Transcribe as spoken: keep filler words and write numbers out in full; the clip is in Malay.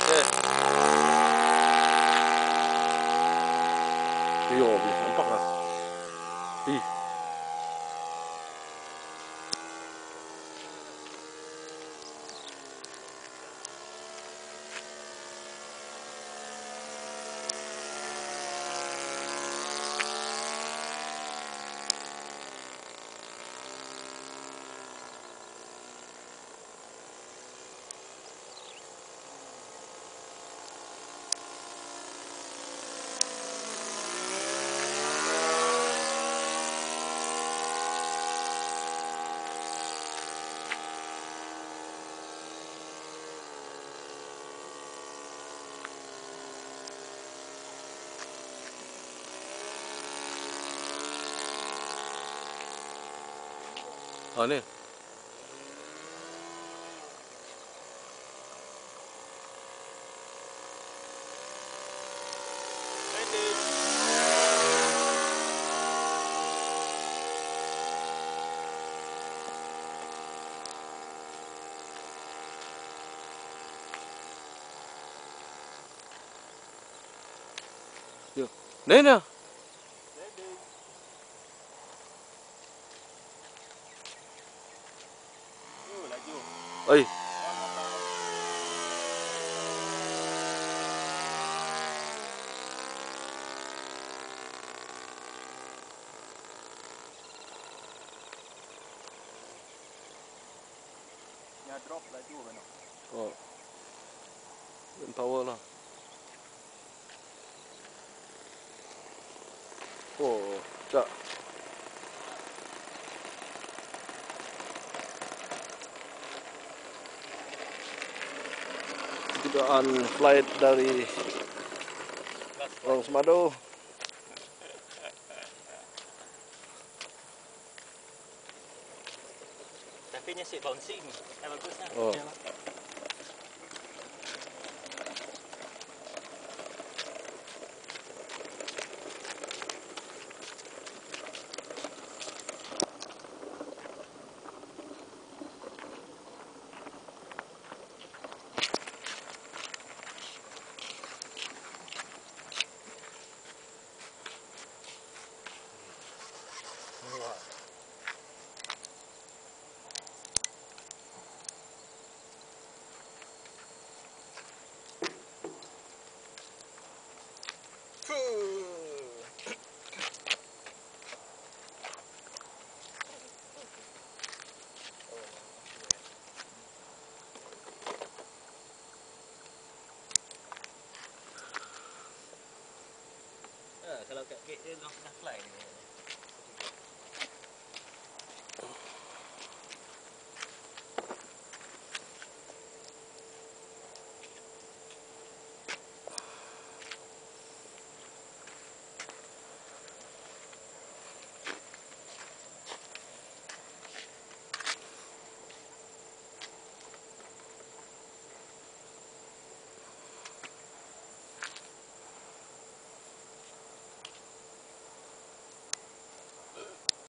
Yo, boleh nampak lah. Ih. Ah ni. Yo. Ni ni. Oi. Ya drop laju kan. Oh. Power lah. Oh, tak. Kejuaan flight dari Orang Semado. Tapi nya si bouncing. Eh bagusnya. Oh. Kalau kat gate dia dah fly ni.